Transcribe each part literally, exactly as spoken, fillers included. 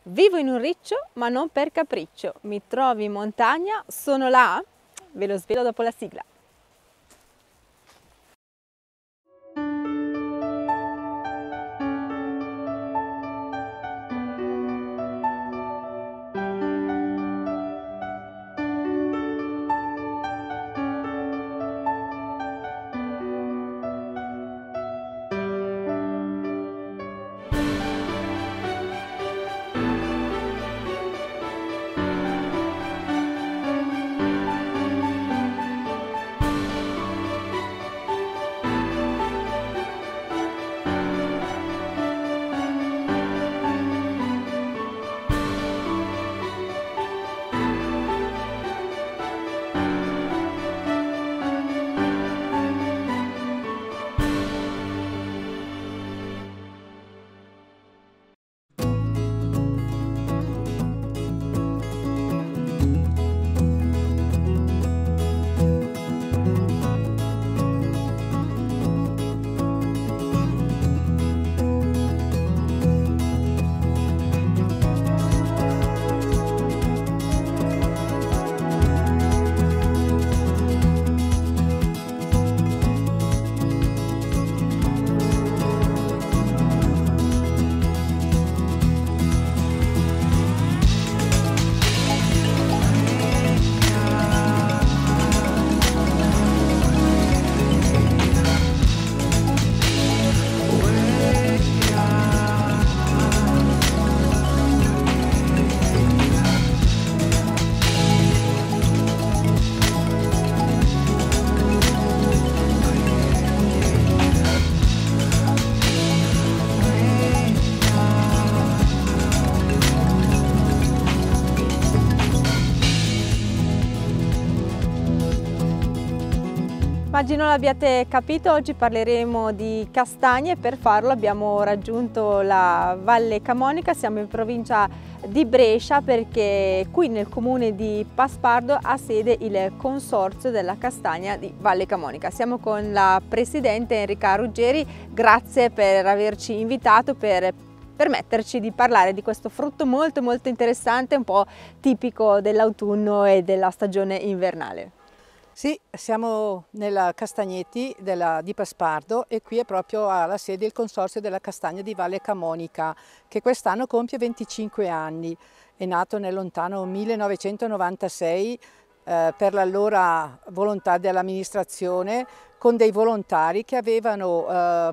Vivo in un riccio, ma non per capriccio. Mi trovi in montagna? Sono là? Ve lo svelo dopo la sigla. Immagino l'abbiate capito, oggi parleremo di castagne. Per farlo abbiamo raggiunto la Valle Camonica, siamo in provincia di Brescia perché qui nel comune di Paspardo ha sede il consorzio della castagna di Valle Camonica. Siamo con la presidente Enrica Ruggeri, grazie per averci invitato, per permetterci di parlare di questo frutto molto molto interessante, un po' tipico dell'autunno e della stagione invernale. Sì, siamo nella Castagneti della, di Paspardo e qui è proprio alla sede il consorzio della castagna di Valle Camonica che quest'anno compie venticinque anni. È nato nel lontano millenovecentonovantasei eh, per l'allora volontà dell'amministrazione con dei volontari che avevano eh,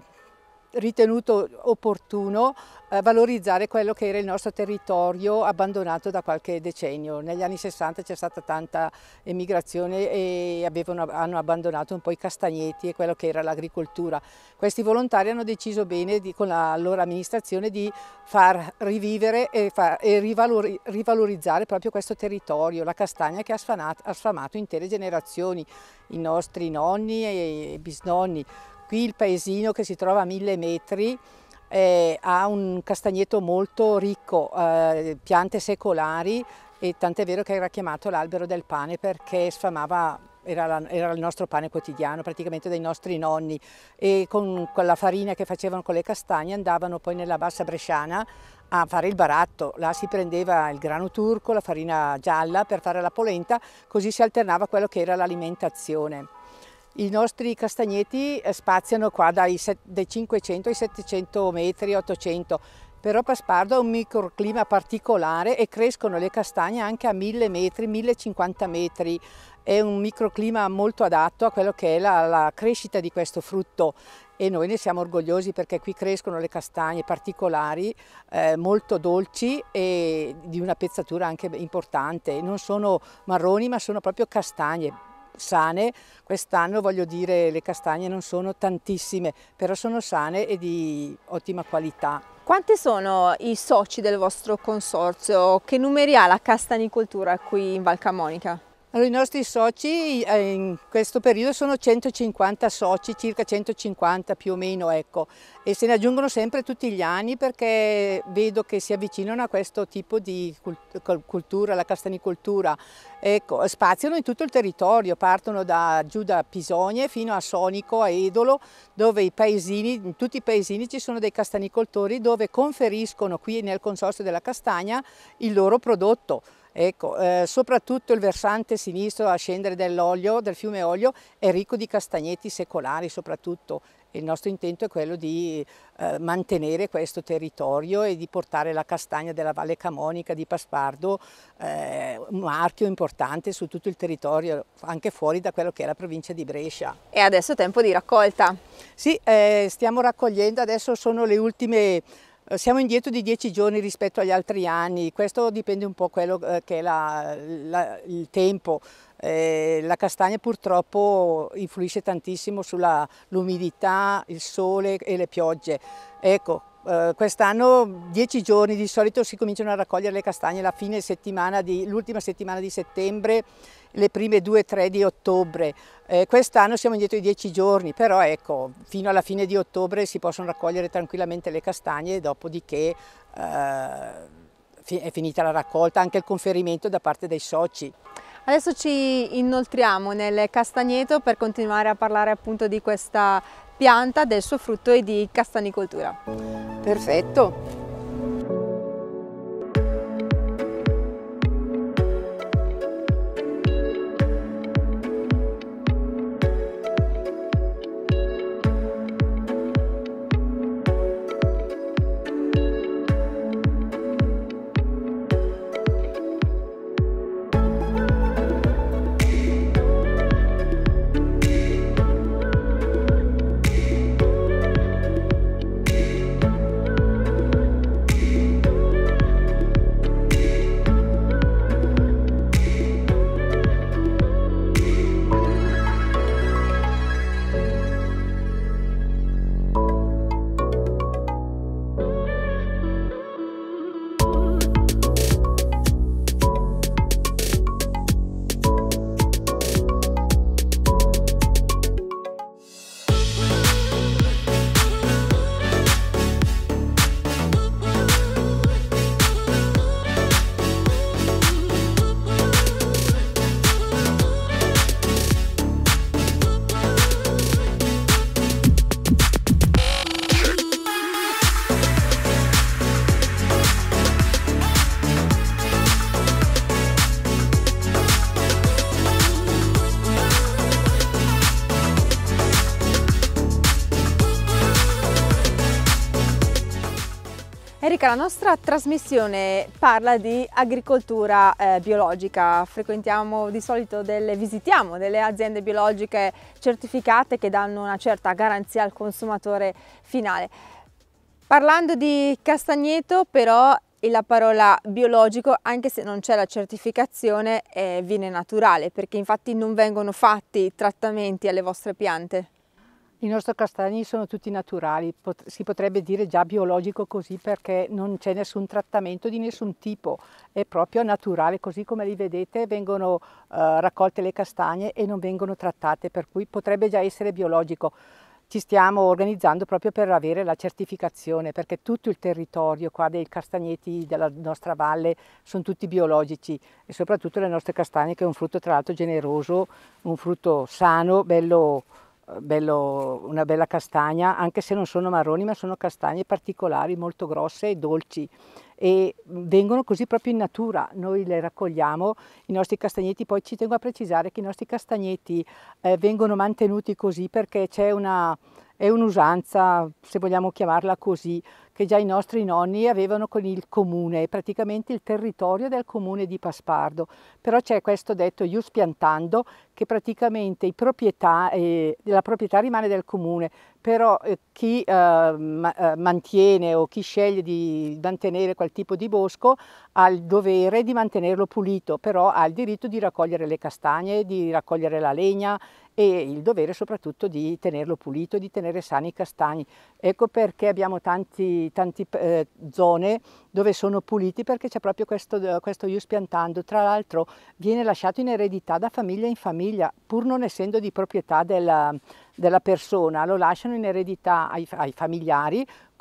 ritenuto opportuno eh, valorizzare quello che era il nostro territorio abbandonato da qualche decennio. Negli anni sessanta c'è stata tanta emigrazione e avevano, hanno abbandonato un po' i castagneti e quello che era l'agricoltura. Questi volontari hanno deciso bene di, con la loro amministrazione di far rivivere e, far, e rivalori, rivalorizzare proprio questo territorio, la castagna che ha sfamato, ha sfamato intere generazioni, i nostri nonni e bisnonni. Qui il paesino, che si trova a mille metri, eh, ha un castagneto molto ricco, eh, piante secolari, e tant'è vero che era chiamato l'albero del pane perché sfamava, era, la, era il nostro pane quotidiano, praticamente dei nostri nonni, e con, con la farina che facevano con le castagne andavano poi nella bassa bresciana a fare il baratto. Là si prendeva il grano turco, la farina gialla per fare la polenta, così si alternava quello che era l'alimentazione. I nostri castagneti spaziano qua dai, dai cinquecento ai settecento metri, ottocento, però Paspardo ha un microclima particolare e crescono le castagne anche a mille metri, millecinquanta metri. È un microclima molto adatto a quello che è la, la crescita di questo frutto e noi ne siamo orgogliosi perché qui crescono le castagne particolari, eh, molto dolci e di una pezzatura anche importante. Non sono marroni ma sono proprio castagne sane. Quest'anno, voglio dire, le castagne non sono tantissime, però sono sane e di ottima qualità. Quanti sono i soci del vostro consorzio? Che numeri ha la castanicoltura qui in Val Camonica? Allora, i nostri soci eh, in questo periodo sono centocinquanta soci, circa centocinquanta più o meno, ecco, e se ne aggiungono sempre tutti gli anni perché vedo che si avvicinano a questo tipo di cultura, la castanicoltura. ecco, spaziano in tutto il territorio, partono da, giù da Pisogne fino a Sonico, a Edolo, dove i paesini, in tutti i paesini ci sono dei castanicoltori dove conferiscono qui nel Consorzio della Castagna il loro prodotto. Ecco, eh, soprattutto il versante sinistro a scendere dell'olio, del fiume Olio, è ricco di castagneti secolari soprattutto. Il nostro intento è quello di eh, mantenere questo territorio e di portare la castagna della Valle Camonica di Paspardo, eh, un marchio importante su tutto il territorio, anche fuori da quello che è la provincia di Brescia. E adesso è tempo di raccolta. Sì, eh, stiamo raccogliendo, adesso sono le ultime. Siamo indietro di dieci giorni rispetto agli altri anni, questo dipende un po' quello che è la, la, il tempo. Eh, la castagna purtroppo influisce tantissimo sull'umidità, il sole e le piogge. Ecco, eh, quest'anno dieci giorni, di solito si cominciano a raccogliere le castagne la fine settimana di, l'ultima settimana di settembre, le prime due o tre di ottobre. Eh, quest'anno siamo indietro di dieci giorni, però ecco, fino alla fine di ottobre si possono raccogliere tranquillamente le castagne, dopodiché eh, è finita la raccolta, anche il conferimento da parte dei soci. Adesso ci inoltriamo nel castagneto per continuare a parlare appunto di questa pianta, del suo frutto e di castanicoltura. Perfetto! Enrica, la nostra trasmissione parla di agricoltura eh, biologica, frequentiamo di solito delle, visitiamo delle aziende biologiche certificate che danno una certa garanzia al consumatore finale. Parlando di castagneto però la parola biologico, anche se non c'è la certificazione, eh, viene naturale, perché infatti non vengono fatti trattamenti alle vostre piante. I nostri castagni sono tutti naturali, Pot- si potrebbe dire già biologico così perché non c'è nessun trattamento di nessun tipo, è proprio naturale, così come li vedete vengono eh, raccolte le castagne e non vengono trattate, per cui potrebbe già essere biologico. Ci stiamo organizzando proprio per avere la certificazione, perché tutto il territorio qua dei castagneti della nostra valle sono tutti biologici e soprattutto le nostre castagne, che è un frutto tra l'altro generoso, un frutto sano, bello, bello, una bella castagna, anche se non sono marroni, ma sono castagne particolari, molto grosse e dolci, e vengono così proprio in natura, noi le raccogliamo, i nostri castagneti. Poi ci tengo a precisare che i nostri castagneti eh, vengono mantenuti così perché c'è una, è un'usanza, se vogliamo chiamarla così, che già i nostri nonni avevano con il comune, praticamente il territorio del comune di Paspardo, però c'è questo detto ius piantando, che praticamente i proprietà, eh, la proprietà rimane del comune, però eh, chi eh, ma, eh, mantiene o chi sceglie di mantenere quel tipo di bosco ha il dovere di mantenerlo pulito, però ha il diritto di raccogliere le castagne, di raccogliere la legna e il dovere soprattutto di tenerlo pulito, di tenere sani i castagni. Ecco perché abbiamo tanti, tante eh, zone dove sono puliti, perché c'è proprio questo, questo ius piantando. Tra l'altro viene lasciato in eredità da famiglia in famiglia, pur non essendo di proprietà della, della persona, lo lasciano in eredità ai, ai familiari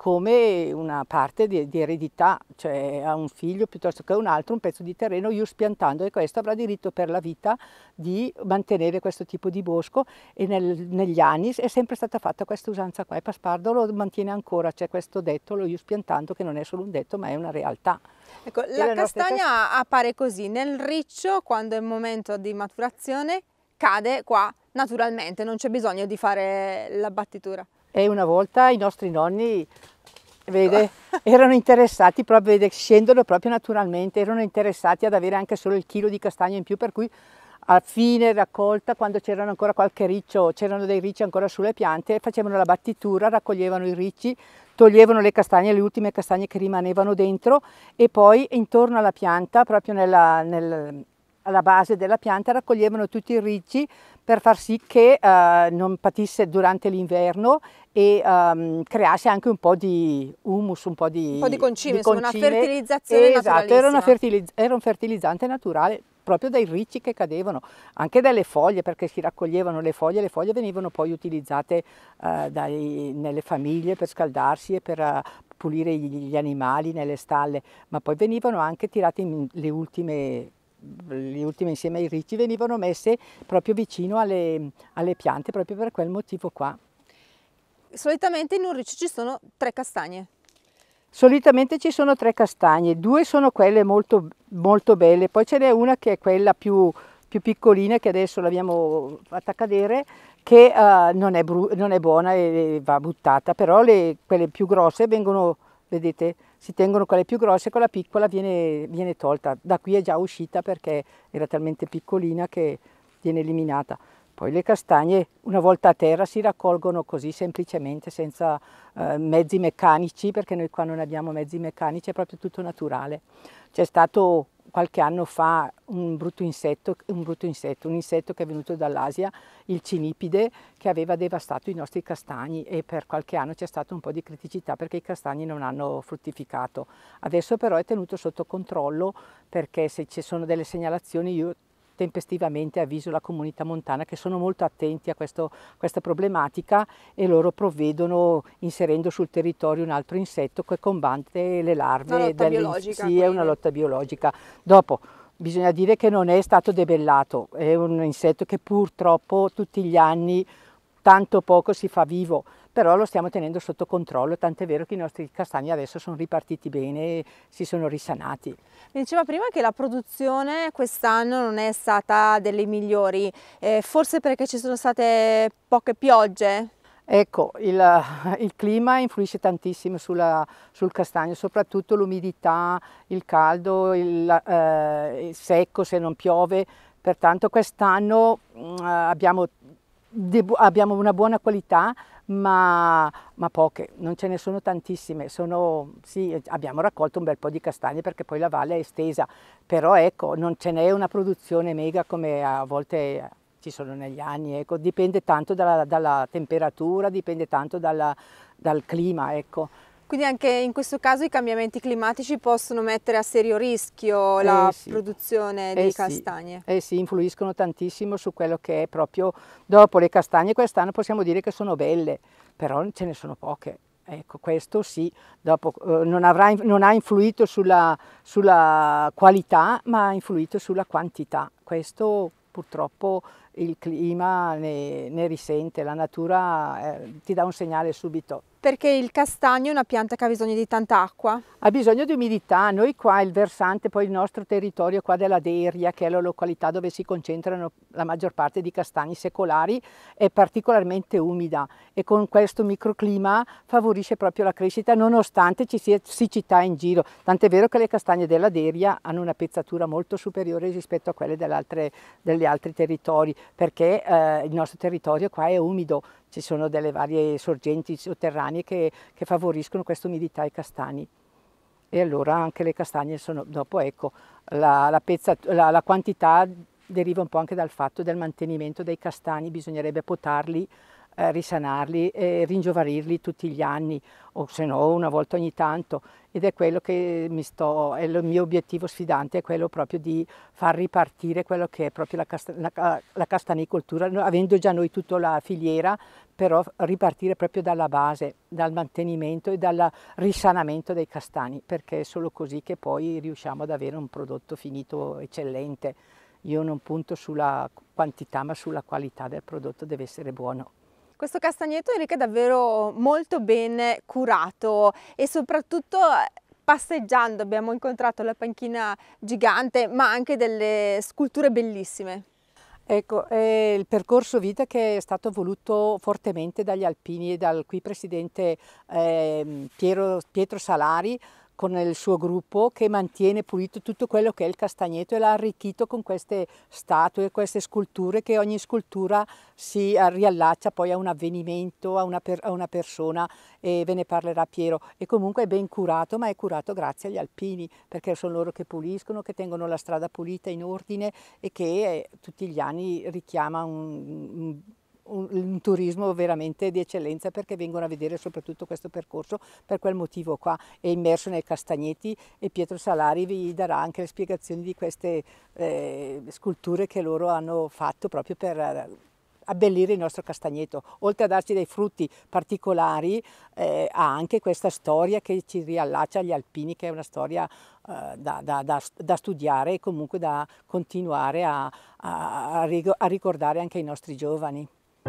come una parte di, di eredità, cioè a un figlio piuttosto che a un altro un pezzo di terreno, io spiantando, e questo avrà diritto per la vita di mantenere questo tipo di bosco, e nel, negli anni è sempre stata fatta questa usanza qua, e Paspardo lo mantiene ancora, c'è questo detto, lo io spiantando, che non è solo un detto ma è una realtà. Ecco, la castagna appare così, nel riccio, quando è il momento di maturazione, cade qua naturalmente, non c'è bisogno di fare la battitura. E una volta i nostri nonni, vede, erano interessati proprio, vede, scendono proprio naturalmente, erano interessati ad avere anche solo il chilo di castagno in più, per cui a fine raccolta, quando c'erano ancora qualche riccio, c'erano dei ricci ancora sulle piante, facevano la battitura, raccoglievano i ricci, toglievano le castagne, le ultime castagne che rimanevano dentro, e poi intorno alla pianta, proprio nella, nel, alla base della pianta, raccoglievano tutti i ricci per far sì che eh, non patisse durante l'inverno e um, creasse anche un po' di humus, un po' di, un po' di concime, di concime. Insomma, una fertilizzazione esatto, naturalissima. Era, una fertiliz era un fertilizzante naturale, proprio dai ricci che cadevano, anche dalle foglie, perché si raccoglievano le foglie, le foglie venivano poi utilizzate uh, dai, nelle famiglie per scaldarsi e per uh, pulire gli, gli animali nelle stalle, ma poi venivano anche tirate in, le ultime, le ultime insieme ai ricci, venivano messe proprio vicino alle, alle piante, proprio per quel motivo qua. Solitamente in un riccio ci sono tre castagne. Solitamente ci sono tre castagne, due sono quelle molto, molto belle, poi ce n'è una che è quella più, più piccolina, che adesso l'abbiamo fatta cadere, che uh, non, è non è buona e va buttata, però le, quelle più grosse vengono, vedete, si tengono quelle più grosse, quella piccola viene, viene tolta, da qui è già uscita perché era talmente piccolina che viene eliminata. Poi le castagne, una volta a terra, si raccolgono così semplicemente, senza eh, mezzi meccanici, perché noi qua non abbiamo mezzi meccanici, è proprio tutto naturale. C'è stato qualche anno fa un brutto insetto, un brutto insetto, un insetto che è venuto dall'Asia, il cinipide, che aveva devastato i nostri castagni, e per qualche anno c'è stata un po' di criticità perché i castagni non hanno fruttificato. Adesso però è tenuto sotto controllo, perché se ci sono delle segnalazioni io tempestivamente avviso la comunità montana, che sono molto attenti a questo, questa problematica, e loro provvedono inserendo sul territorio un altro insetto che combatte le larve. Una lotta biologica. Sì, è una lotta biologica. Dopo bisogna dire che non è stato debellato, è un insetto che purtroppo tutti gli anni tanto poco si fa vivo, però lo stiamo tenendo sotto controllo, tant'è vero che i nostri castagni adesso sono ripartiti bene e si sono risanati. Mi diceva prima che la produzione quest'anno non è stata delle migliori, eh, forse perché ci sono state poche piogge? Ecco, il, il clima influisce tantissimo sulla, sul castagno, soprattutto l'umidità, il caldo, il, eh, il secco se non piove, pertanto quest'anno eh, abbiamo abbiamo una buona qualità, ma, ma poche, non ce ne sono tantissime. Sono, sì, abbiamo raccolto un bel po' di castagne perché poi la valle è estesa, però ecco, non ce n'è una produzione mega come a volte ci sono negli anni, ecco. Dipende tanto dalla, dalla temperatura, dipende tanto dalla, dal clima, ecco. Quindi anche in questo caso i cambiamenti climatici possono mettere a serio rischio la eh sì. produzione eh di sì. castagne? Eh sì, influiscono tantissimo su quello che è proprio, dopo le castagne quest'anno possiamo dire che sono belle, però ce ne sono poche. Ecco, questo sì, dopo eh, non, avrà, non ha influito sulla, sulla qualità, ma ha influito sulla quantità. Questo purtroppo il clima ne, ne risente, la natura eh, ti dà un segnale subito. Perché il castagno è una pianta che ha bisogno di tanta acqua? Ha bisogno di umidità. Noi qua il versante, poi il nostro territorio qua della Deria, che è la località dove si concentrano la maggior parte di castagni secolari, è particolarmente umida, e con questo microclima favorisce proprio la crescita nonostante ci sia siccità in giro. Tant'è vero che le castagne della Deria hanno una pezzatura molto superiore rispetto a quelle degli altri territori, perché eh, il nostro territorio qua è umido. Ci sono delle varie sorgenti sotterranee che, che favoriscono questa umidità ai castani, e allora anche le castagne sono, dopo ecco, la, la, pezza, la, la quantità deriva un po' anche dal fatto del mantenimento dei castani, bisognerebbe potarli eh, risanarli e ringiovanirli tutti gli anni, o se no una volta ogni tanto. Ed è quello che mi sto, è il mio obiettivo sfidante, è quello proprio di far ripartire quello che è proprio la, casta, la, la castanicoltura, avendo già noi tutta la filiera, però ripartire proprio dalla base, dal mantenimento e dal risanamento dei castani, perché è solo così che poi riusciamo ad avere un prodotto finito eccellente. Io non punto sulla quantità ma sulla qualità del prodotto, deve essere buono. Questo castagneto, Enrica, è davvero molto ben curato e soprattutto passeggiando abbiamo incontrato la panchina gigante, ma anche delle sculture bellissime. Ecco, è il percorso vita che è stato voluto fortemente dagli alpini e dal qui presidente eh, Piero, Pietro Salari, con il suo gruppo, che mantiene pulito tutto quello che è il castagneto e l'ha arricchito con queste statue, queste sculture, che ogni scultura si riallaccia poi a un avvenimento, a una, per, a una persona, e ve ne parlerà Piero. E comunque è ben curato, ma è curato grazie agli alpini, perché sono loro che puliscono, che tengono la strada pulita, in ordine, e che eh, tutti gli anni richiama un, un Un, un turismo veramente di eccellenza, perché vengono a vedere soprattutto questo percorso per quel motivo qua. È immerso nei castagneti e Pietro Salari vi darà anche le spiegazioni di queste eh, sculture che loro hanno fatto proprio per abbellire il nostro castagneto. Oltre a darci dei frutti particolari, eh, ha anche questa storia che ci riallaccia agli alpini, che è una storia eh, da, da, da, da studiare e comunque da continuare a, a, a ricordare anche ai nostri giovani.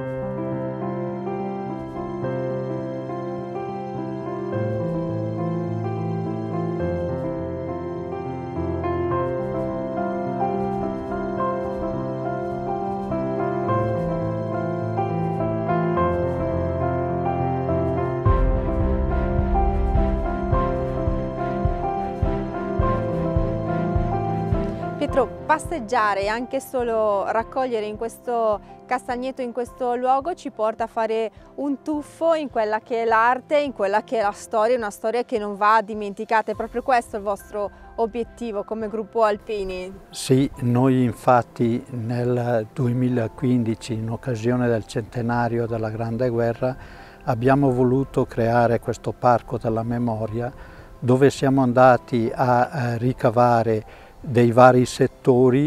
Pietro, passeggiare e anche solo raccogliere in questo castagneto, in questo luogo, ci porta a fare un tuffo in quella che è l'arte, in quella che è la storia, una storia che non va dimenticata. È proprio questo il vostro obiettivo come gruppo Alpini? Sì, noi infatti nel duemilaquindici, in occasione del centenario della Grande Guerra, abbiamo voluto creare questo Parco della Memoria, dove siamo andati a ricavare dei vari settori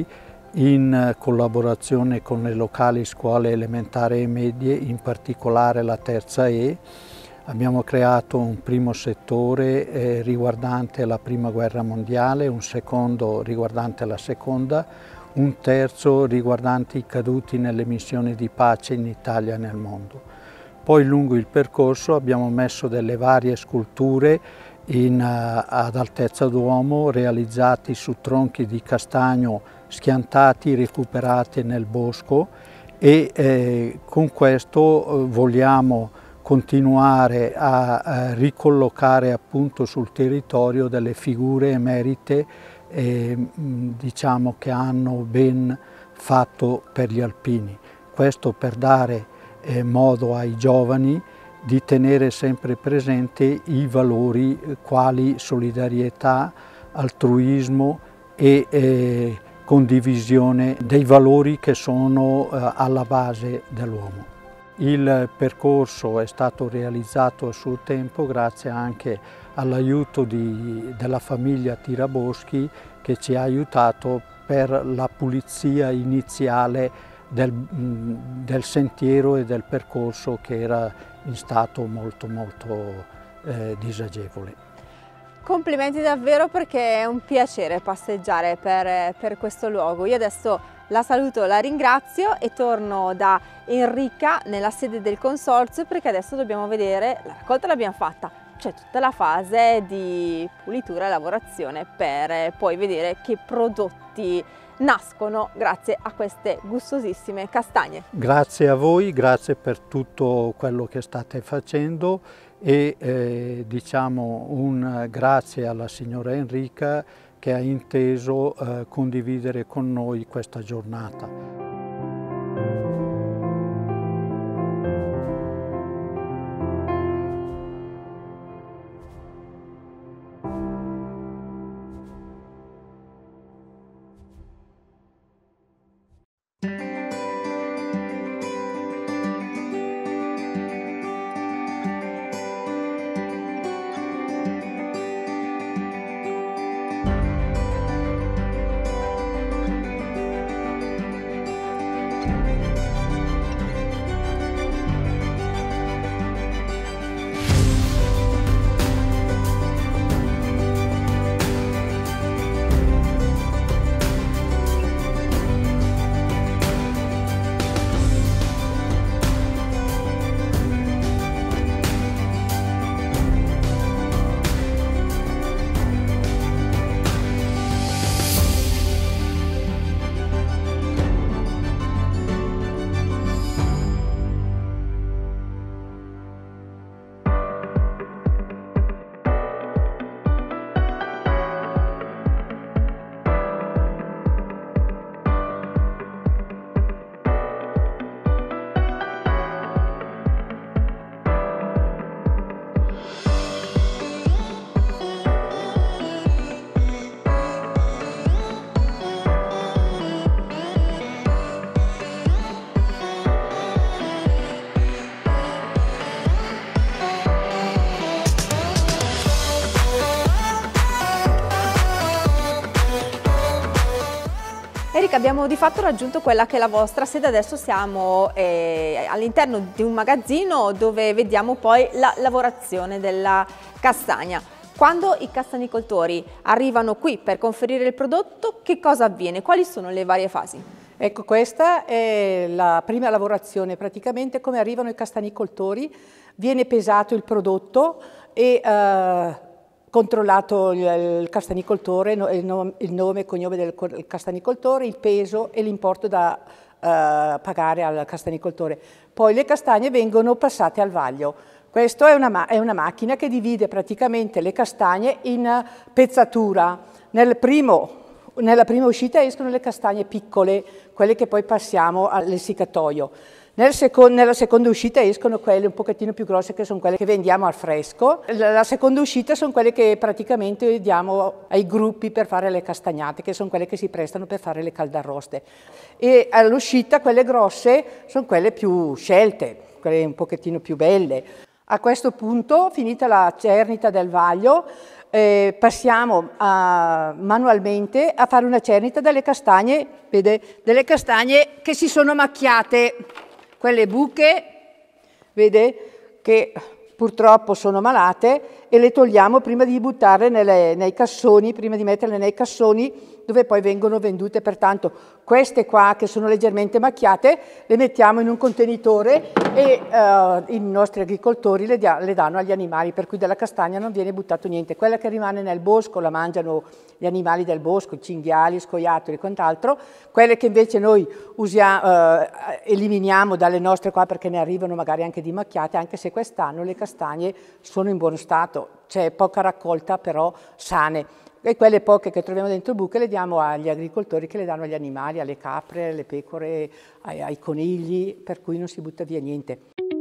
in collaborazione con le locali scuole elementari e medie, in particolare la terza E. Abbiamo creato un primo settore eh, riguardante la Prima Guerra Mondiale, un secondo riguardante la Seconda, un terzo riguardante i caduti nelle missioni di pace in Italia e nel mondo. Poi lungo il percorso abbiamo messo delle varie sculture In, uh, ad altezza d'uomo, realizzati su tronchi di castagno schiantati, recuperati nel bosco, e eh, con questo eh, vogliamo continuare a, a ricollocare appunto sul territorio delle figure emerite eh, diciamo che hanno ben fatto per gli alpini. Questo per dare eh, modo ai giovani di tenere sempre presente i valori quali solidarietà, altruismo e eh, condivisione dei valori che sono eh, alla base dell'uomo. Il percorso è stato realizzato a suo tempo grazie anche all'aiuto della famiglia Tiraboschi, che ci ha aiutato per la pulizia iniziale del, del sentiero e del percorso, che era in stato molto molto eh, disagevole. Complimenti davvero, perché è un piacere passeggiare per, per questo luogo. Io adesso la saluto, la ringrazio e torno da Enrica nella sede del consorzio, perché adesso dobbiamo vedere, la raccolta l'abbiamo fatta, c'è tutta la fase di pulitura e lavorazione per poi vedere che prodotti nascono grazie a queste gustosissime castagne. Grazie a voi, grazie per tutto quello che state facendo e eh, diciamo un grazie alla signora Enrica, che ha inteso eh, condividere con noi questa giornata. Erika, abbiamo di fatto raggiunto quella che è la vostra sede, adesso siamo eh, all'interno di un magazzino dove vediamo poi la lavorazione della castagna. Quando i castagnicoltori arrivano qui per conferire il prodotto, che cosa avviene? Quali sono le varie fasi? Ecco, questa è la prima lavorazione, praticamente come arrivano i castagnicoltori, viene pesato il prodotto e eh, controllato il castagnicoltore, il nome e cognome del castagnicoltore, il peso e l'importo da uh, pagare al castagnicoltore. Poi le castagne vengono passate al vaglio. Questa è una, è una macchina che divide praticamente le castagne in pezzatura. Nel primo, nella prima uscita escono le castagne piccole, quelle che poi passiamo all'essiccatoio. Nel seco nella seconda uscita escono quelle un pochettino più grosse, che sono quelle che vendiamo al fresco. La, la seconda uscita sono quelle che praticamente diamo ai gruppi per fare le castagnate, che sono quelle che si prestano per fare le caldarroste. E all'uscita quelle grosse sono quelle più scelte, quelle un pochettino più belle. A questo punto, finita la cernita del vaglio, eh, passiamo a, manualmente a fare una cernita delle castagne, vede, delle castagne che si sono macchiate. Quelle buche, vede, che purtroppo sono malate e le togliamo prima di buttarle nelle, nei cassoni, prima di metterle nei cassoni dove poi vengono vendute. Pertanto queste qua che sono leggermente macchiate le mettiamo in un contenitore e uh, i nostri agricoltori le, le danno agli animali, per cui dalla castagna non viene buttato niente. Quella che rimane nel bosco la mangiano gli animali del bosco, cinghiali, scoiattoli e quant'altro. Quelle che invece noi usiamo, uh, eliminiamo dalle nostre qua, perché ne arrivano magari anche di macchiate, anche se quest'anno le castagne sono in buono stato, c'è poca raccolta però sane. E quelle poche che troviamo dentro buche le diamo agli agricoltori, che le danno agli animali, alle capre, alle pecore, ai, ai conigli, per cui non si butta via niente.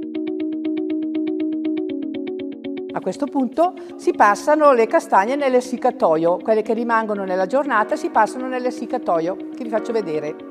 A questo punto si passano le castagne nell'essiccatoio, quelle che rimangono nella giornata si passano nell'essiccatoio, che vi faccio vedere.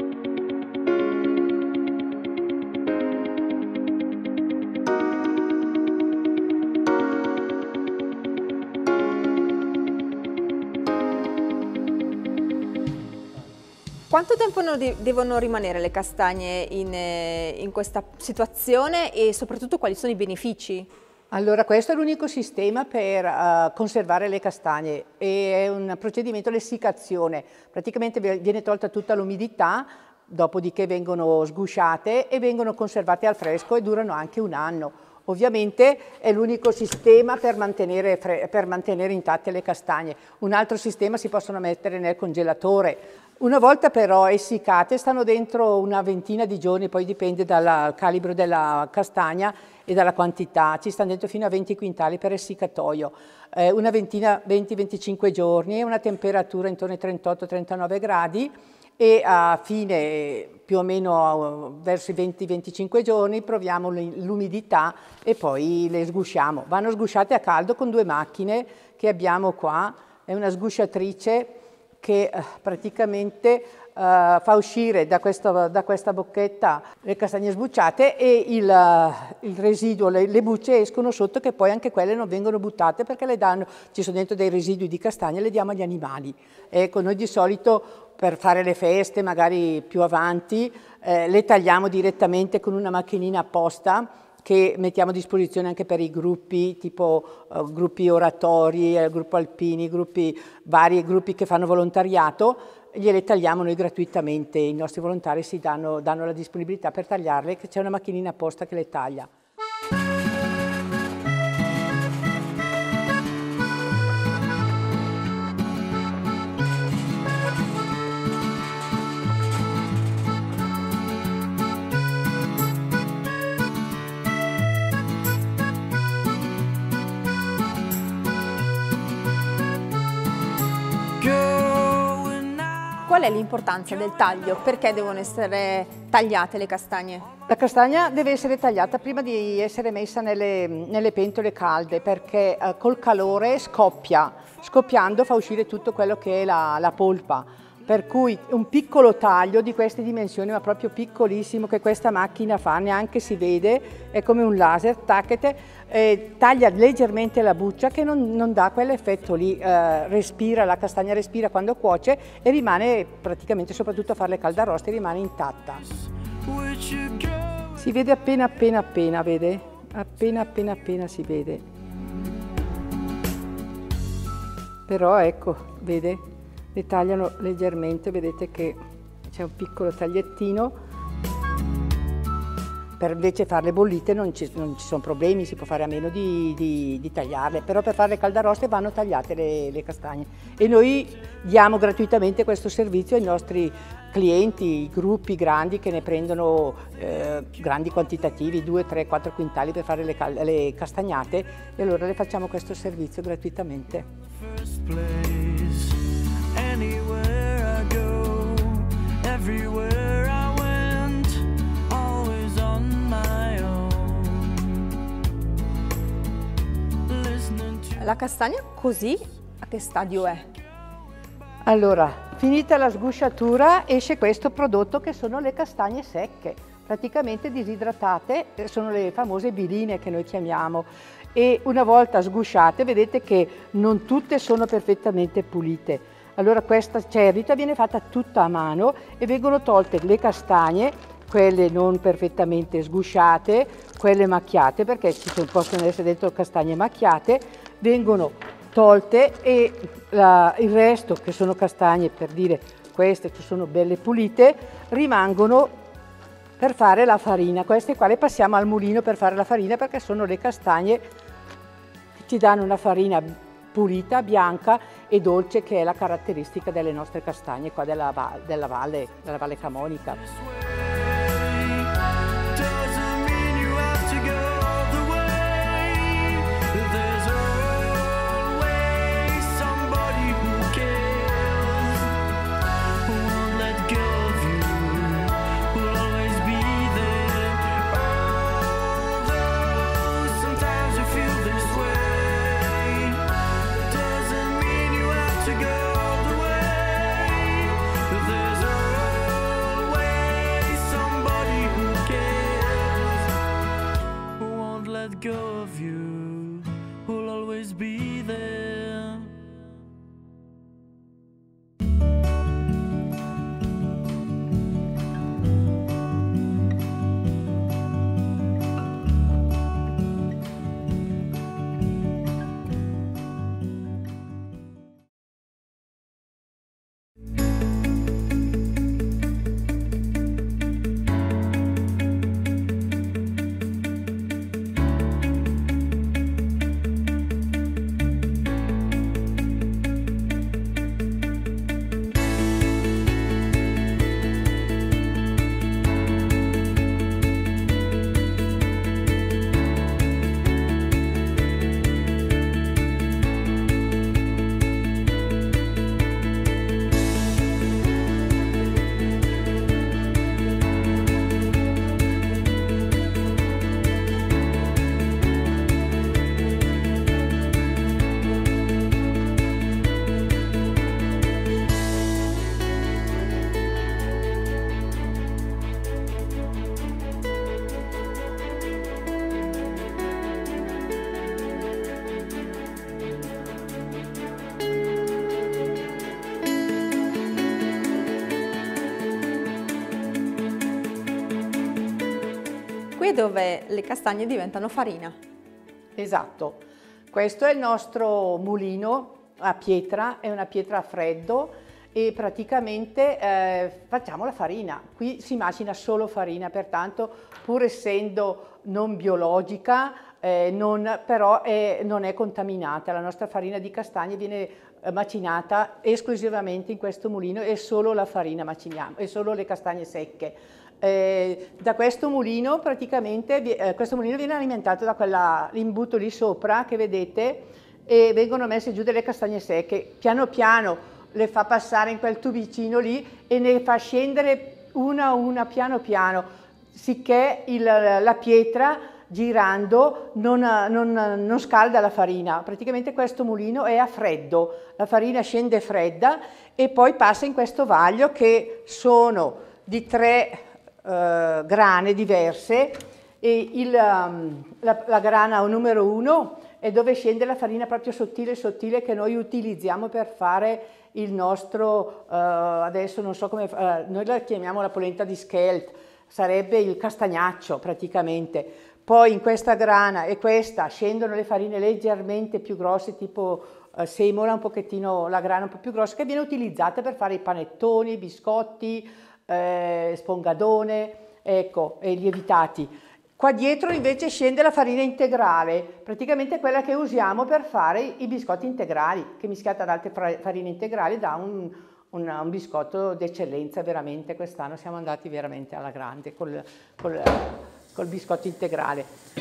Quanto tempo devono rimanere le castagne in, in questa situazione e soprattutto quali sono i benefici? Allora, questo è l'unico sistema per uh, conservare le castagne, è un procedimento di essiccazione. Praticamente viene tolta tutta l'umidità, dopodiché vengono sgusciate e vengono conservate al fresco e durano anche un anno. Ovviamente è l'unico sistema per mantenere, per mantenere intatte le castagne. Un altro sistema si possono mettere nel congelatore. Una volta però essiccate stanno dentro una ventina di giorni, poi dipende dal calibro della castagna e dalla quantità, ci stanno dentro fino a venti quintali per essiccatoio, eh, una ventina, venti venticinque giorni, una temperatura intorno ai trentotto trentanove gradi e a fine più o meno verso i venti venticinque giorni proviamo l'umidità e poi le sgusciamo. Vanno sgusciate a caldo con due macchine che abbiamo qua, è una sgusciatrice che eh, praticamente eh, fa uscire da, questo, da questa bocchetta le castagne sbucciate e il, il residuo, le, le bucce escono sotto, che poi anche quelle non vengono buttate perché le danno, ci sono dentro dei residui di castagne, le diamo agli animali. Ecco, noi di solito per fare le feste, magari più avanti, eh, le tagliamo direttamente con una macchinina apposta che mettiamo a disposizione anche per i gruppi, tipo uh, gruppi oratori, eh, gruppo alpini, gruppi, vari gruppi che fanno volontariato, gliele tagliamo noi gratuitamente, i nostri volontari si danno, danno la disponibilità per tagliarle, che c'è una macchinina apposta che le taglia. Qual è l'importanza del taglio? Perché devono essere tagliate le castagne? La castagna deve essere tagliata prima di essere messa nelle, nelle pentole calde, perché eh, col calore scoppia, scoppiando fa uscire tutto quello che è la, la polpa. Per cui un piccolo taglio di queste dimensioni, ma proprio piccolissimo, che questa macchina fa, neanche si vede, è come un laser, tacchete, eh, taglia leggermente la buccia che non, non dà quell'effetto lì, eh, respira, la castagna respira quando cuoce e rimane praticamente, soprattutto a fare le caldaroste, rimane intatta. Si vede appena appena appena, vede? Appena appena appena si vede. Però ecco, vede? Le tagliano leggermente, vedete che c'è un piccolo tagliettino. Per invece farle bollite non ci, non ci sono problemi, si può fare a meno di, di, di tagliarle, però per fare le caldaroste vanno tagliate le, le castagne. E noi diamo gratuitamente questo servizio ai nostri clienti, i gruppi grandi che ne prendono eh, grandi quantitativi, due, tre, quattro quintali per fare le, le castagnate, e allora le facciamo questo servizio gratuitamente. Anywhere I go, everywhere I went, always on my own. Listening to... La castagna così a che stadio è? Allora, finita la sgusciatura esce questo prodotto che sono le castagne secche, praticamente disidratate, sono le famose biline che noi chiamiamo, e una volta sgusciate vedete che non tutte sono perfettamente pulite. Allora questa cernita viene fatta tutta a mano e vengono tolte le castagne, quelle non perfettamente sgusciate, quelle macchiate, perché ci possono essere dentro castagne macchiate, vengono tolte, e la, il resto, che sono castagne, per dire queste che sono belle pulite, rimangono per fare la farina. Queste qua le passiamo al mulino per fare la farina, perché sono le castagne che ci danno una farina pulita, bianca e dolce, che è la caratteristica delle nostre castagne qua della, della valle, della Valle Camonica. Go of you, who'll always be there. Qui è dove le castagne diventano farina. Esatto, questo è il nostro mulino a pietra, è una pietra a freddo, e praticamente eh, facciamo la farina. Qui si macina solo farina, pertanto pur essendo non biologica, eh, non, però è, non è contaminata. La nostra farina di castagne viene macinata esclusivamente in questo mulino, e solo la farina maciniamo, e solo le castagne secche. Eh, da questo mulino praticamente eh, questo mulino viene alimentato da quell'imbuto lì sopra che vedete, e vengono messe giù delle castagne secche. Piano piano le fa passare in quel tubicino lì e ne fa scendere una a una piano piano, sicché il, la pietra girando non, non, non scalda la farina. Praticamente questo mulino è a freddo, la farina scende fredda e poi passa in questo vaglio che sono di tre eh, grane diverse e il, um, la, la grana numero uno è dove scende la farina proprio sottile sottile che noi utilizziamo per fare il nostro, uh, adesso non so come, uh, noi la chiamiamo la polenta di Skelt, sarebbe il castagnaccio praticamente. Poi in questa grana e questa scendono le farine leggermente più grosse, tipo uh, semola, un pochettino la grana un po' più grossa, che viene utilizzata per fare i panettoni, i biscotti, eh, spongadone, ecco, e i lievitati. Qua dietro invece scende la farina integrale, praticamente quella che usiamo per fare i biscotti integrali, che mischiata ad altre farine integrali dà un, un, un biscotto d'eccellenza veramente. Quest'anno siamo andati veramente alla grande col, col, col biscotto integrale.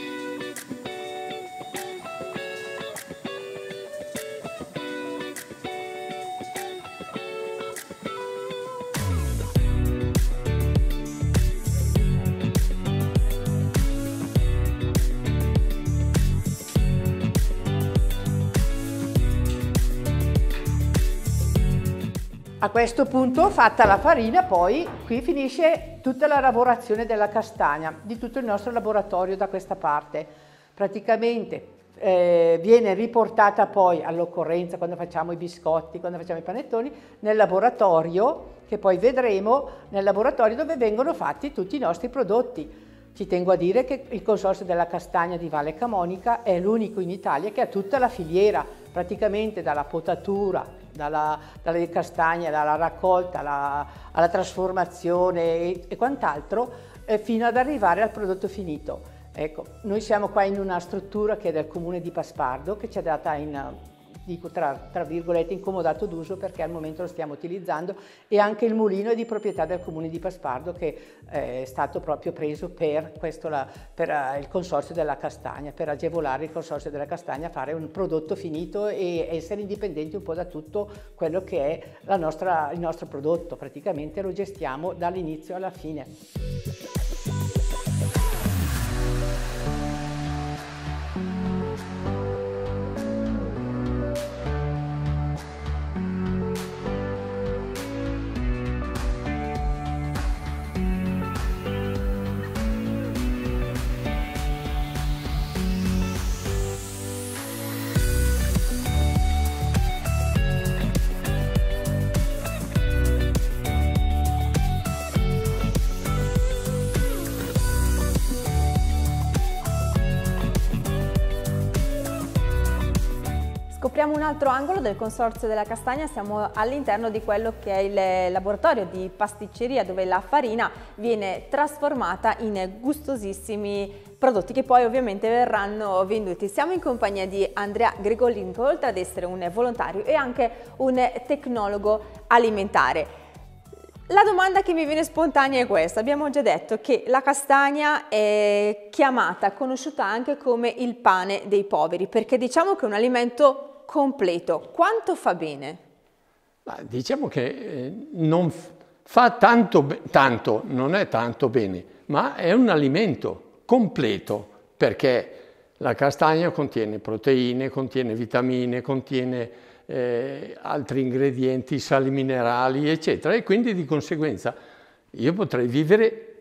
A questo punto, fatta la farina, poi qui finisce tutta la lavorazione della castagna, di tutto il nostro laboratorio da questa parte. Praticamente eh, viene riportata poi all'occorrenza, quando facciamo i biscotti, quando facciamo i panettoni, nel laboratorio, che poi vedremo, nel laboratorio dove vengono fatti tutti i nostri prodotti. Ci tengo a dire che il Consorzio della Castagna di Valle Camonica è l'unico in Italia che ha tutta la filiera, praticamente dalla potatura, dalla, dalle castagne, dalla raccolta, alla, alla trasformazione e, e quant'altro, eh, fino ad arrivare al prodotto finito. Ecco, noi siamo qua in una struttura che è del comune di Paspardo, che ci ha data in, dico tra, tra virgolette, incomodato d'uso perché al momento lo stiamo utilizzando, e anche il mulino è di proprietà del comune di Paspardo, che è stato proprio preso per, questo, la, per uh, il Consorzio della Castagna, per agevolare il Consorzio della Castagna a fare un prodotto finito e essere indipendenti un po' da tutto quello che è la nostra, il nostro prodotto. Praticamente lo gestiamo dall'inizio alla fine. Scopriamo un altro angolo del Consorzio della Castagna, siamo all'interno di quello che è il laboratorio di pasticceria, dove la farina viene trasformata in gustosissimi prodotti che poi ovviamente verranno venduti. Siamo in compagnia di Andrea Grigolin, che oltre ad essere un volontario è anche un tecnologo alimentare. La domanda che mi viene spontanea è questa: abbiamo già detto che la castagna è chiamata, conosciuta anche come il pane dei poveri, perché diciamo che è un alimento completo. Quanto fa bene? Ma diciamo che eh, non fa tanto, tanto, non è tanto bene, ma è un alimento completo, perché la castagna contiene proteine, contiene vitamine, contiene eh, altri ingredienti, sali minerali, eccetera, e quindi di conseguenza io potrei vivere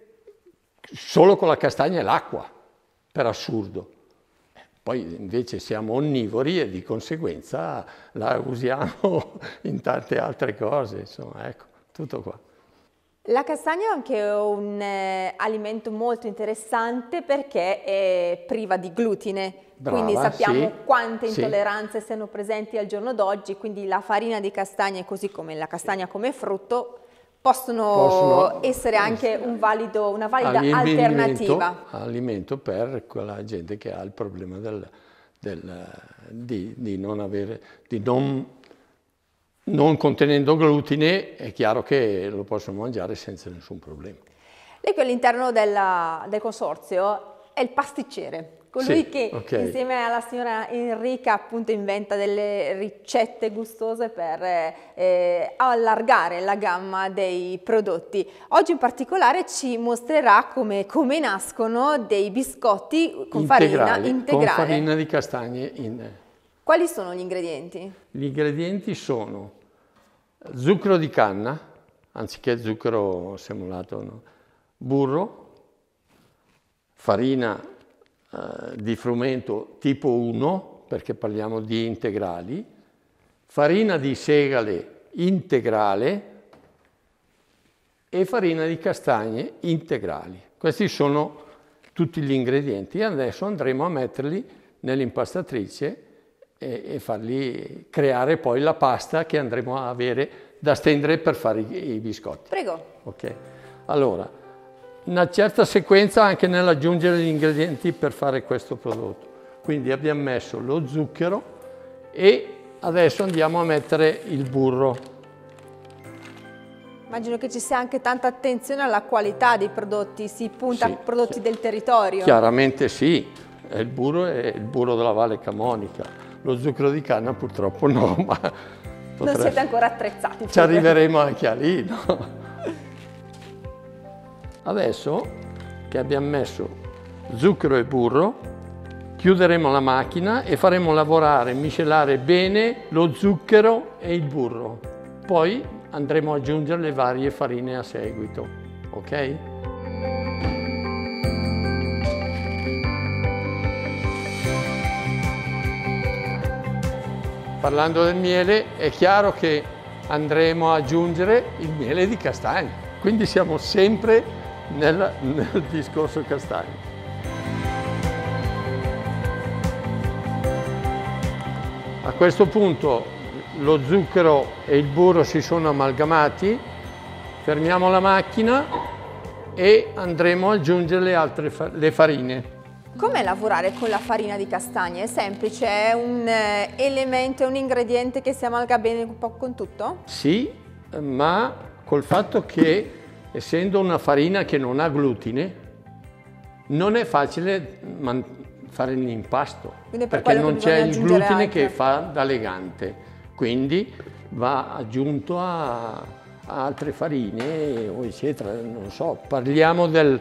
solo con la castagna e l'acqua, per assurdo. Poi invece siamo onnivori e di conseguenza la usiamo in tante altre cose, insomma, ecco, tutto qua. La castagna è anche un eh, alimento molto interessante perché è priva di glutine. Brava, quindi sappiamo sì, quante sì. intolleranze siano presenti al giorno d'oggi, quindi la farina di castagne, così come la castagna come frutto, possono, Possono essere anche un valido, una valida alternativa. Alimento per quella gente che ha il problema del, del, di, di non avere, di non, non contenendo glutine, è chiaro che lo possono mangiare senza nessun problema. Lei qui all'interno del Consorzio è il pasticcere. colui Sì, che okay. insieme alla signora Enrica appunto inventa delle ricette gustose per eh, allargare la gamma dei prodotti. Oggi in particolare ci mostrerà come, come nascono dei biscotti con farina integrale. Con farina di castagne. In... Quali sono gli ingredienti? Gli ingredienti sono zucchero di canna, anziché zucchero semolato, no? Burro, farina eh, di frumento tipo uno, perché parliamo di integrali, farina di segale integrale e farina di castagne integrali. Questi sono tutti gli ingredienti e adesso andremo a metterli nell'impastatrice e, e farli creare poi la pasta che andremo a avere da stendere per fare i, i biscotti. Prego. Ok, allora, una certa sequenza anche nell'aggiungere gli ingredienti per fare questo prodotto. Quindi abbiamo messo lo zucchero e adesso andiamo a mettere il burro. Immagino che ci sia anche tanta attenzione alla qualità dei prodotti, si punta Sì, a prodotti del territorio. Chiaramente sì, il burro è il burro della Valle Camonica, lo zucchero di canna purtroppo no, ma non potrebbe... siete ancora attrezzati. Ci arriveremo anche a lì, no? Adesso che abbiamo messo zucchero e burro, chiuderemo la macchina e faremo lavorare, miscelare bene lo zucchero e il burro. Poi andremo ad aggiungere le varie farine a seguito, ok? Parlando del miele, è chiaro che andremo ad aggiungere il miele di castagno, quindi siamo sempre nel, nel discorso castagno. A questo punto lo zucchero e il burro si sono amalgamati, fermiamo la macchina e andremo ad aggiungere le altre fa le farine. Com'è lavorare con la farina di castagne? È semplice? È un eh, elemento, un ingrediente che si amalga bene un po' con tutto? Sì, ma col fatto che essendo una farina che non ha glutine, non è facile fare l'impasto, per perché non c'è il glutine altre. che fa da legante, quindi va aggiunto a, a altre farine o eccetera, non so, parliamo del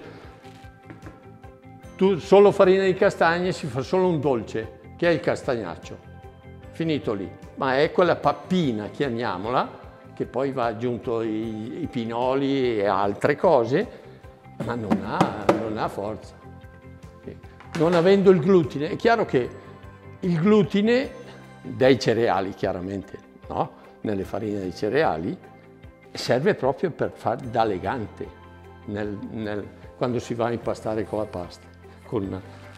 tu, solo farina di castagne si fa solo un dolce, che è il castagnaccio, finito lì, ma è quella pappina, chiamiamola, che poi va aggiunto i, i pinoli e altre cose, ma non ha, non ha forza. Non avendo il glutine, è chiaro che il glutine dei cereali, chiaramente, no? Nelle farine dei cereali, serve proprio per fare da legante nel, nel, quando si va a impastare con la pasta. Con...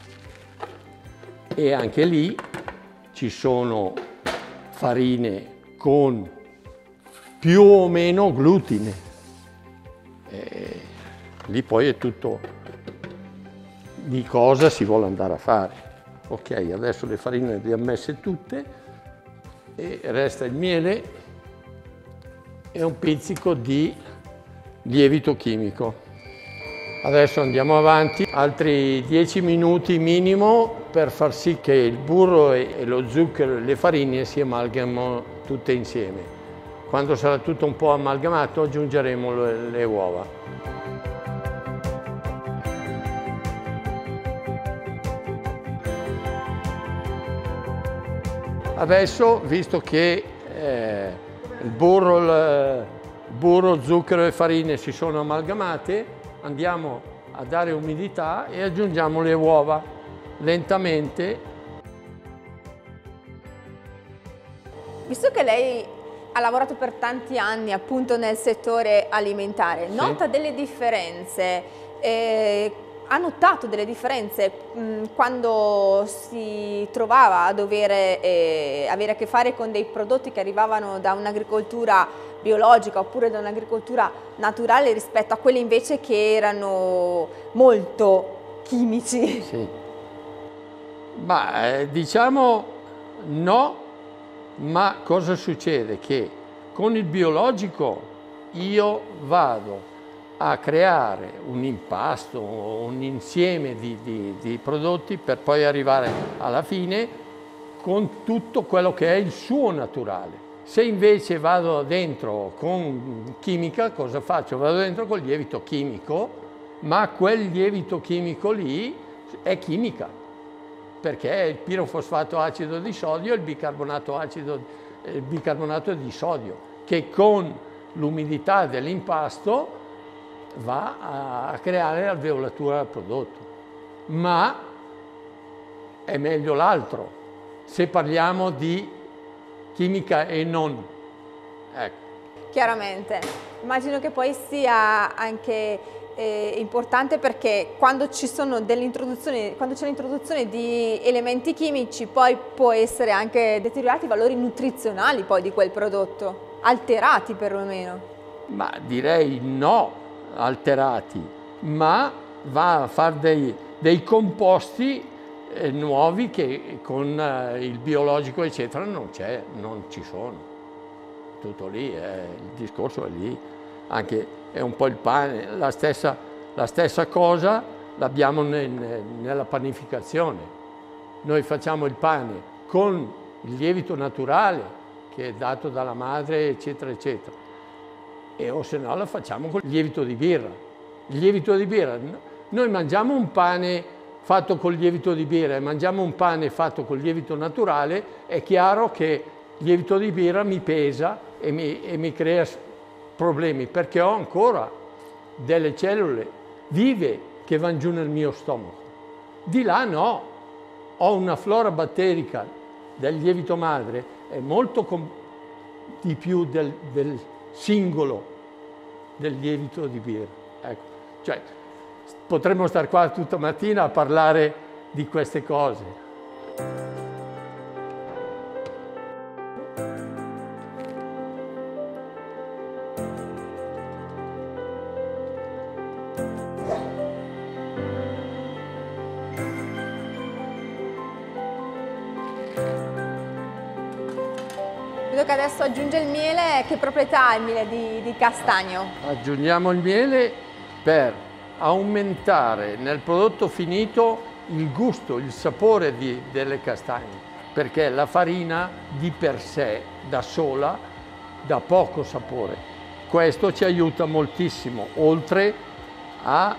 E anche lì ci sono farine con più o meno glutine. E lì poi è tutto di cosa si vuole andare a fare. Ok, adesso le farine le abbiamo messe tutte e resta il miele e un pizzico di lievito chimico. Adesso andiamo avanti, altri dieci minuti minimo per far sì che il burro e lo zucchero e le farine si amalgamino tutte insieme. Quando sarà tutto un po' amalgamato aggiungeremo le, le uova. Adesso, visto che eh, il burro, il burro, zucchero e farine si sono amalgamate, andiamo a dare umidità e aggiungiamo le uova lentamente. Visto che lei ha lavorato per tanti anni appunto nel settore alimentare, Sì. Nota delle differenze? Eh, ha notato delle differenze mh, quando si trovava a dover eh, avere a che fare con dei prodotti che arrivavano da un'agricoltura biologica oppure da un'agricoltura naturale rispetto a quelli invece che erano molto chimici? Sì. Ma eh, diciamo no, ma cosa succede? Che con il biologico io vado a creare un impasto, un insieme di, di, di prodotti per poi arrivare alla fine con tutto quello che è il suo naturale. Se invece vado dentro con chimica, cosa faccio? Vado dentro con lievito chimico, ma quel lievito chimico lì è chimica, perché è il pirofosfato acido di sodio e il bicarbonato acido, il bicarbonato di sodio, che con l'umidità dell'impasto va a creare l'alveolatura del prodotto. Ma è meglio l'altro, se parliamo di chimica e non. Ecco. Chiaramente. Immagino che poi sia anche eh, importante, perché quando ci sono delle introduzioni, quando c'è l'introduzione di elementi chimici, poi può essere anche deteriorati i valori nutrizionali poi di quel prodotto, alterati perlomeno. Ma direi no alterati, ma va a fare dei, dei composti eh, nuovi che con eh, il biologico eccetera non c'è, non ci sono. Tutto lì, eh, il discorso è lì. Anche è un po' il pane, la stessa, la stessa cosa l'abbiamo nel, nella panificazione. Noi facciamo il pane con il lievito naturale che è dato dalla madre eccetera eccetera, e o se no la facciamo con il lievito di birra. Il lievito di birra, noi mangiamo un pane fatto col lievito di birra e mangiamo un pane fatto col lievito naturale, è chiaro che il lievito di birra mi pesa e mi, e mi crea problemi, perché ho ancora delle cellule vive che vanno giù nel mio stomaco. Di là no, ho una flora batterica del lievito madre, è molto di più del, del singolo del lievito di birra. Ecco. Cioè, potremmo stare qua tutta mattina a parlare di queste cose. Vedo che adesso aggiunge il miele. Che proprietà ha il miele di, di castagno? Aggiungiamo il miele per aumentare nel prodotto finito il gusto, il sapore di, delle castagne, perché la farina di per sé, da sola, dà poco sapore. Questo ci aiuta moltissimo, oltre a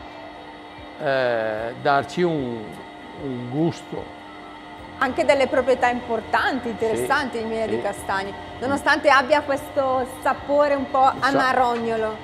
eh, darci un, un gusto. Anche delle proprietà importanti, interessanti, sì, il miele sì. di castagno, nonostante abbia questo sapore un po' amarognolo.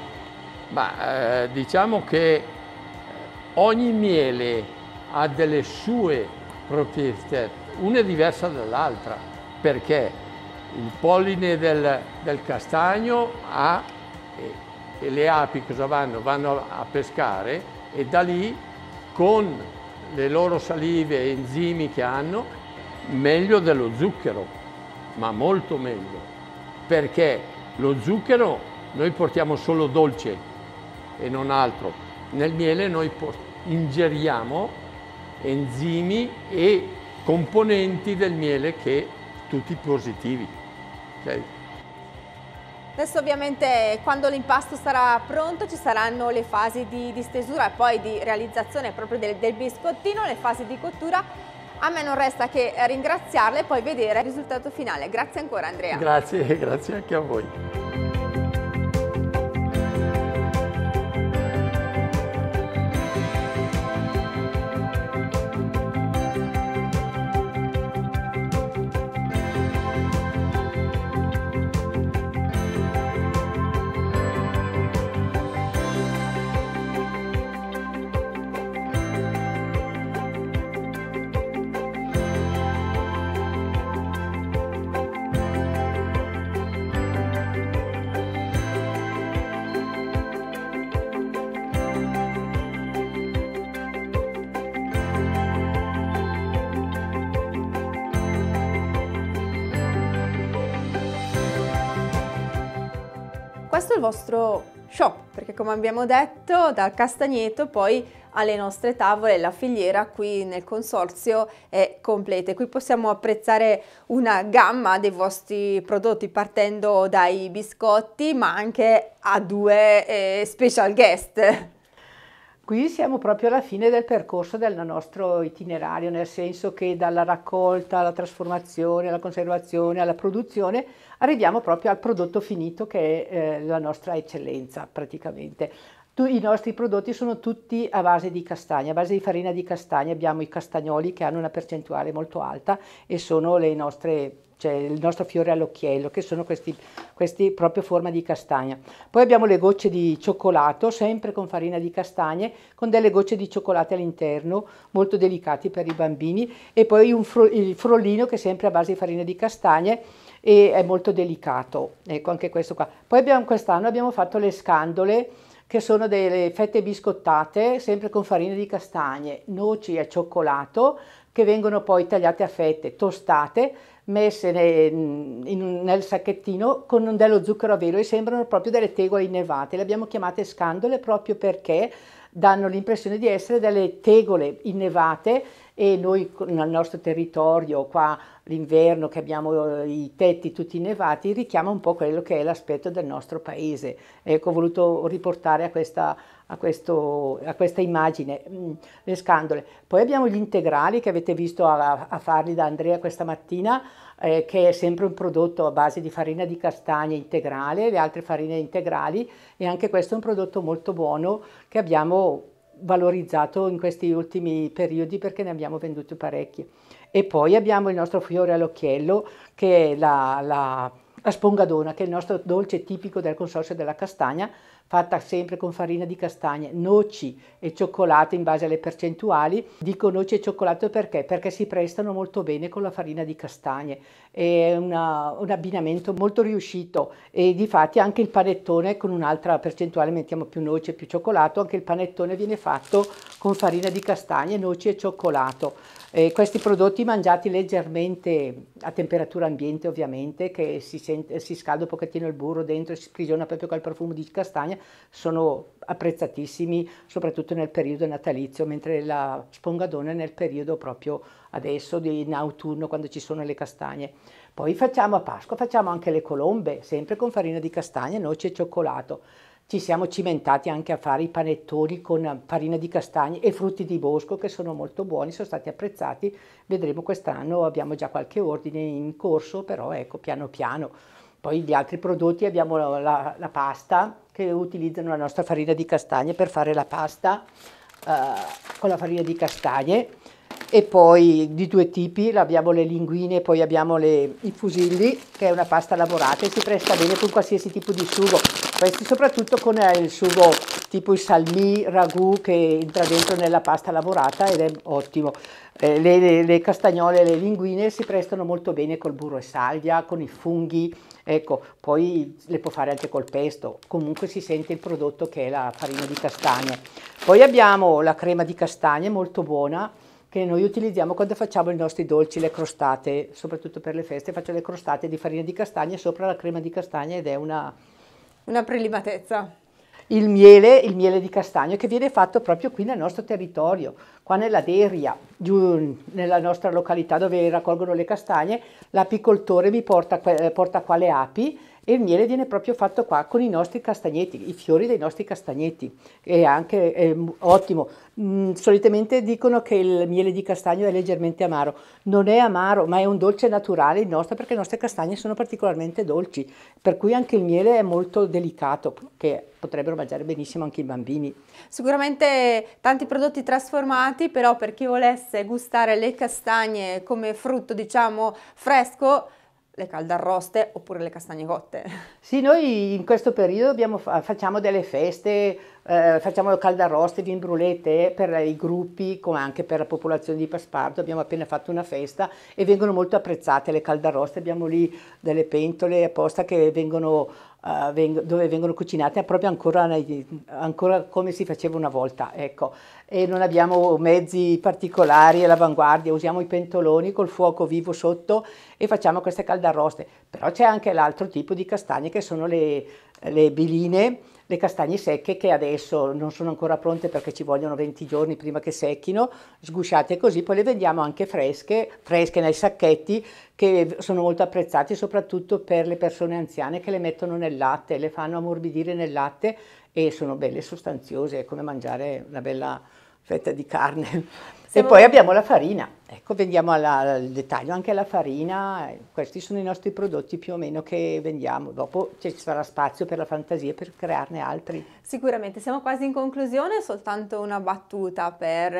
Ma eh, diciamo che ogni miele ha delle sue proprietà, una è diversa dall'altra, perché il polline del, del castagno ha, e, e le api cosa vanno? Vanno a pescare, e da lì con le loro salive e enzimi che hanno, meglio dello zucchero, ma molto meglio, perché lo zucchero noi portiamo solo dolce e non altro. Nel miele noi ingeriamo enzimi e componenti del miele che tutti positivi. Okay? Adesso ovviamente quando l'impasto sarà pronto ci saranno le fasi di, di stesura e poi di realizzazione proprio del, del biscottino, le fasi di cottura. A me non resta che ringraziarle e poi vedere il risultato finale. Grazie ancora Andrea. Grazie, grazie anche a voi. Questo è il vostro show, perché come abbiamo detto dal castagneto poi alle nostre tavole la filiera qui nel consorzio è completa. Qui possiamo apprezzare una gamma dei vostri prodotti partendo dai biscotti ma anche a due eh, special guest. Qui siamo proprio alla fine del percorso del nostro itinerario, nel senso che dalla raccolta alla trasformazione, alla conservazione, alla produzione, arriviamo proprio al prodotto finito che è eh, la nostra eccellenza praticamente. Tu, I nostri prodotti sono tutti a base di castagna, a base di farina di castagna. Abbiamo i castagnoli che hanno una percentuale molto alta e sono le nostre, cioè il nostro fiore all'occhiello, che sono questi, questi proprio forma di castagna. Poi abbiamo le gocce di cioccolato, sempre con farina di castagne, con delle gocce di cioccolato all'interno, molto delicati per i bambini, e poi un fro, il frollino che è sempre a base di farina di castagne e è molto delicato, ecco anche questo qua. Poi abbiamo, quest'anno abbiamo fatto le scandole, che sono delle fette biscottate, sempre con farina di castagne, noci e cioccolato, che vengono poi tagliate a fette, tostate, messe ne, in, nel sacchettino con dello zucchero a velo e sembrano proprio delle tegole innevate. Le abbiamo chiamate scandole proprio perché danno l'impressione di essere delle tegole innevate, e noi nel nostro territorio qua l'inverno che abbiamo i tetti tutti innevati richiama un po' quello che è l'aspetto del nostro paese. Ecco, ho voluto riportare a questa, a questo, a questa immagine le scandole. Poi abbiamo gli integrali che avete visto a, a farli da Andrea questa mattina, eh, che è sempre un prodotto a base di farina di castagne integrale, le altre farine integrali, e anche questo è un prodotto molto buono che abbiamo valorizzato in questi ultimi periodi perché ne abbiamo venduti parecchi. E poi abbiamo il nostro fiore all'occhiello, che è la, la, la spongadona, che è il nostro dolce tipico del consorzio della castagna, fatta sempre con farina di castagne, noci e cioccolato in base alle percentuali. Dico noci e cioccolato perché? Perché si prestano molto bene con la farina di castagne, è una, un abbinamento molto riuscito, e difatti anche il panettone con un'altra percentuale, mettiamo più noci e più cioccolato, anche il panettone viene fatto con farina di castagne, noci e cioccolato. Eh, questi prodotti mangiati leggermente a temperatura ambiente, ovviamente, che si, sente, si scalda un pochettino il burro dentro e si sprigiona proprio col profumo di castagna, sono apprezzatissimi soprattutto nel periodo natalizio, mentre la spongadona è nel periodo proprio adesso di in autunno, quando ci sono le castagne. Poi facciamo a Pasqua, facciamo anche le colombe, sempre con farina di castagne, noci e cioccolato. Ci siamo cimentati anche a fare i panettoni con farina di castagne e frutti di bosco, che sono molto buoni, sono stati apprezzati. Vedremo quest'anno, abbiamo già qualche ordine in corso, però ecco, piano piano. Poi gli altri prodotti abbiamo la, la, la pasta, che utilizzano la nostra farina di castagne per fare la pasta eh, con la farina di castagne, e poi di due tipi, abbiamo le linguine e poi abbiamo le, i fusilli, che è una pasta lavorata e si presta bene con qualsiasi tipo di sugo. Questi soprattutto con il sugo tipo il salmì, ragù, che entra dentro nella pasta lavorata ed è ottimo. Eh, le, le, le castagnole e le linguine si prestano molto bene col burro e salvia, con i funghi, ecco, poi le può fare anche col pesto, comunque si sente il prodotto che è la farina di castagne. Poi abbiamo la crema di castagne molto buona, che noi utilizziamo quando facciamo i nostri dolci, le crostate, soprattutto per le feste, faccio le crostate di farina di castagne sopra la crema di castagne ed è una... Una prelibatezza. Il miele, il miele di castagno, che viene fatto proprio qui nel nostro territorio, qua nella Deria, giù nella nostra località dove raccolgono le castagne. L'apicoltore mi porta, porta qua le api e il miele viene proprio fatto qua con i nostri castagneti, i fiori dei nostri castagneti, è anche è ottimo. Mm, solitamente dicono che il miele di castagno è leggermente amaro, non è amaro, ma è un dolce naturale il nostro, perché le nostre castagne sono particolarmente dolci, per cui anche il miele è molto delicato, che potrebbero mangiare benissimo anche i bambini. Sicuramente tanti prodotti trasformati, però per chi volesse gustare le castagne come frutto, diciamo, fresco, le caldarroste oppure le castagne cotte. Sì, noi in questo periodo abbiamo, facciamo delle feste, eh, facciamo caldarroste, vin brulette per i gruppi, come anche per la popolazione di Paspardo. Abbiamo appena fatto una festa e vengono molto apprezzate le caldarroste. Abbiamo lì delle pentole apposta che vengono, uh, veng dove vengono cucinate proprio ancora, ancora come si faceva una volta, ecco. E non abbiamo mezzi particolari all'avanguardia, usiamo i pentoloni col fuoco vivo sotto e facciamo queste caldarroste. Però c'è anche l'altro tipo di castagne, che sono le, le biline, le castagne secche che adesso non sono ancora pronte perché ci vogliono venti giorni prima che secchino, sgusciate così, poi le vendiamo anche fresche, fresche nei sacchetti, che sono molto apprezzati soprattutto per le persone anziane che le mettono nel latte, le fanno ammorbidire nel latte e sono belle sostanziose, è come mangiare una bella fetta di carne. Siamo... E poi abbiamo la farina, ecco, vendiamo alla, al dettaglio anche la farina, questi sono i nostri prodotti più o meno che vendiamo, dopo ci sarà spazio per la fantasia per crearne altri. Sicuramente, siamo quasi in conclusione, soltanto una battuta per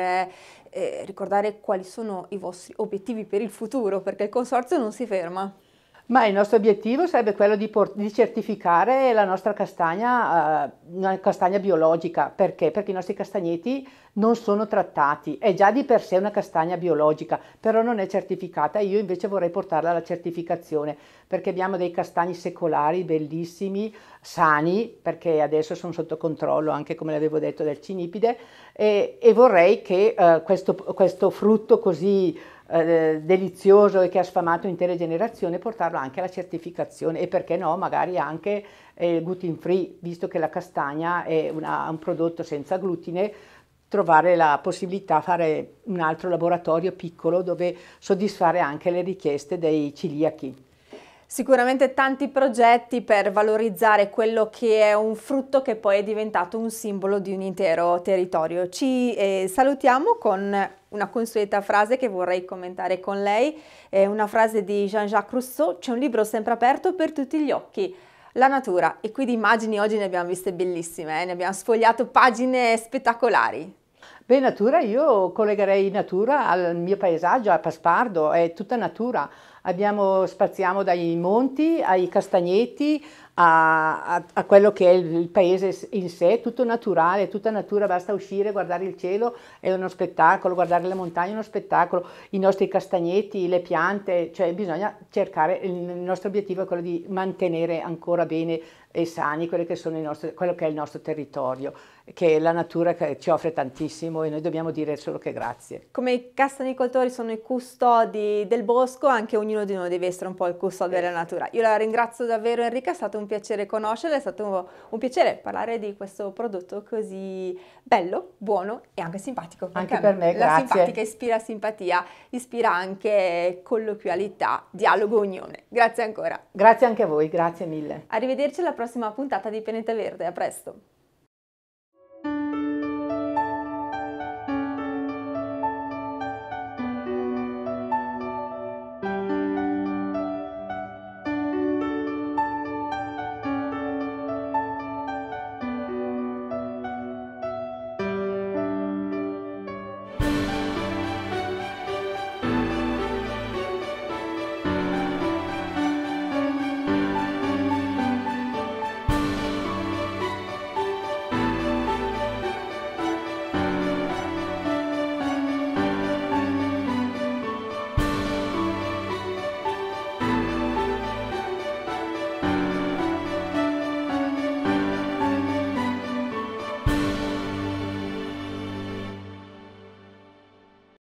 eh, ricordare quali sono i vostri obiettivi per il futuro, perché il consorzio non si ferma. Ma il nostro obiettivo sarebbe quello di, di certificare la nostra castagna, uh, una castagna biologica. Perché? Perché i nostri castagneti non sono trattati, è già di per sé una castagna biologica, però non è certificata. Io invece vorrei portarla alla certificazione, perché abbiamo dei castagni secolari bellissimi, sani, perché adesso sono sotto controllo, anche come l'avevo detto, del cinipide, e, e vorrei che uh, questo, questo frutto così Eh, delizioso e che ha sfamato intere generazioni, portarlo anche alla certificazione e perché no, magari anche eh, gluten free, visto che la castagna è una, un prodotto senza glutine, trovare la possibilità di fare un altro laboratorio piccolo dove soddisfare anche le richieste dei celiachi. Sicuramente tanti progetti per valorizzare quello che è un frutto che poi è diventato un simbolo di un intero territorio. Ci eh, salutiamo con una consueta frase che vorrei commentare con lei, è una frase di Jean-Jacques Rousseau: c'è un libro sempre aperto per tutti gli occhi, la natura. E qui di immagini oggi ne abbiamo viste bellissime, eh? Ne abbiamo sfogliato pagine spettacolari. Beh, natura, io collegherei natura al mio paesaggio, a Paspardo, è tutta natura. Abbiamo, spaziamo dai monti ai castagneti a, a, a quello che è il, il paese in sé, tutto naturale, tutta natura, basta uscire, guardare il cielo, è uno spettacolo, guardare le montagne è uno spettacolo, i nostri castagneti, le piante, cioè bisogna cercare, il nostro obiettivo è quello di mantenere ancora bene e sani quelli che sono i nostri, quello che è il nostro territorio, che è la natura che ci offre tantissimo e noi dobbiamo dire solo che grazie. Come i castanicoltori sono i custodi del bosco, anche ognuno di noi deve essere un po' il custode della natura. Io la ringrazio davvero Enrica, è stato un piacere conoscerla, è stato un, un piacere parlare di questo prodotto così bello, buono e anche simpatico. Anche per me, la grazie. simpatica ispira simpatia, ispira anche colloquialità, dialogo, unione. Grazie ancora. Grazie anche a voi, grazie mille. Arrivederci alla prossima puntata di Pianeta Verde, a presto.